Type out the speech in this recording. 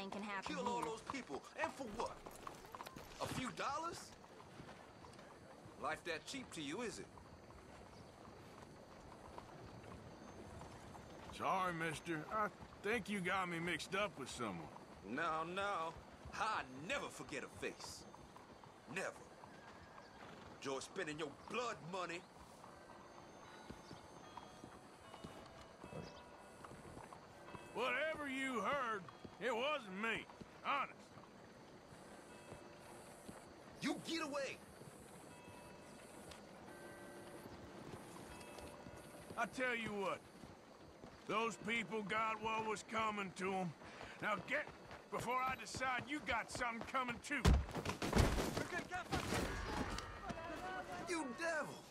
anything can happen Kill all here. those people, and for what? A few dollars? Life that cheap to you, is it? Sorry, mister. I think you got me mixed up with someone. No. I never forget a face. Never. Enjoy spending your blood money. Whatever you heard, it wasn't me. Honest. You get away! I tell you what. Those people got what was coming to them. Now get before I decide you got something coming too. You devil!